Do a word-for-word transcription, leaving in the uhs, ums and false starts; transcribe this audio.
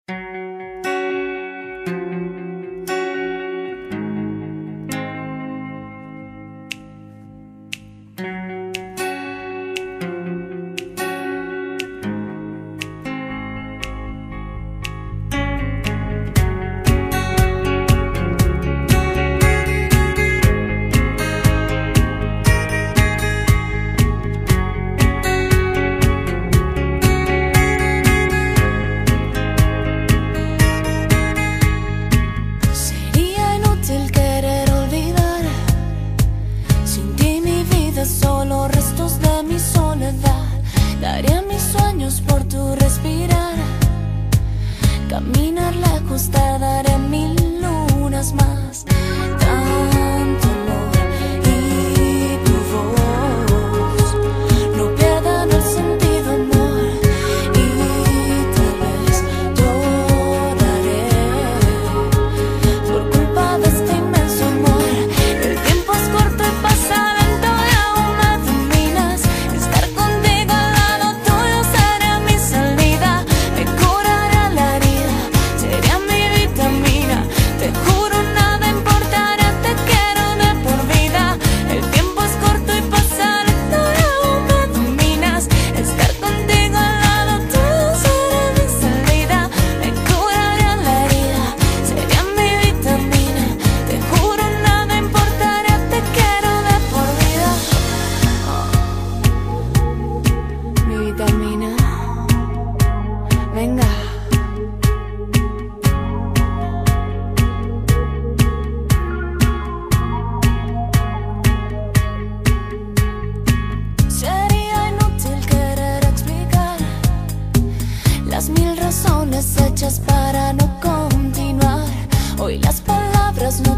Solo restos de mi soledad. Daría mis sueños por tu respirar. Caminar lejos, tardaré mil lunas más. Tanto amor y tu voz no pierdan el sentido, amor. Y tal vez lloraré por culpa de este inmenso amor. El tiempo es corto y pasa. Vitamina, venga. Sería inútil querer explicar las mil razones hechas para no continuar. Hoy las palabras no